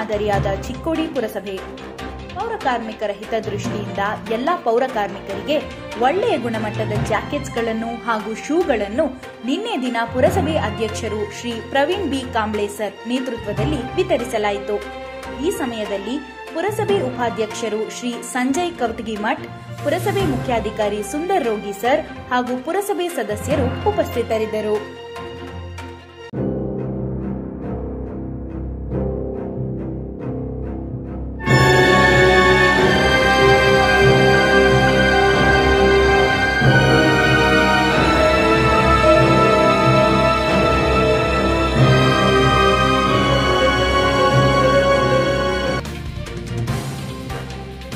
ಮಾದರಿಯಾದ ಚಿಕ್ಕೋಡಿ ಪುರಸಭೆ. ಪೌರ ಕಾರ್ಮಿಕರ ಹಿತದೃಷ್ಟಿಯಿಂದ ಎಲ್ಲಾ ಪೌರ ಕಾರ್ಮಿಕರಿಗೆ ಒಳ್ಳೆಯ ಗುಣಮಟ್ಟದ ಜಾಕೆಟ್ಸ್ಗಳನ್ನು ಹಾಗೂ ಶೂಗಳನ್ನು ನಿನ್ನೆ ದಿನ ಪುರಸಭೆ ಅಧ್ಯಕ್ಷರು ಶ್ರೀ ಪ್ರವೀಣ್ ಬಿ ಕಾಂಬ್ಳೆ ಸರ್ ನೇತೃತ್ವದಲ್ಲಿ ವಿತರಿಸಲಾಯಿತು. ಈ ಸಮಯದಲ್ಲಿ ಪುರಸಭೆ ಉಪಾಧ್ಯಕ್ಷರು ಶ್ರೀ ಸಂಜಯ್ ಕವಟಗಿಮಠ್, ಪುರಸಭೆ ಮುಖ್ಯಾಧಿಕಾರಿ ಸುಂದರ್ ರೋಗಿ ಸರ್ ಹಾಗೂ ಪುರಸಭೆ ಸದಸ್ಯರು ಉಪಸ್ಥಿತರಿದ್ದರು.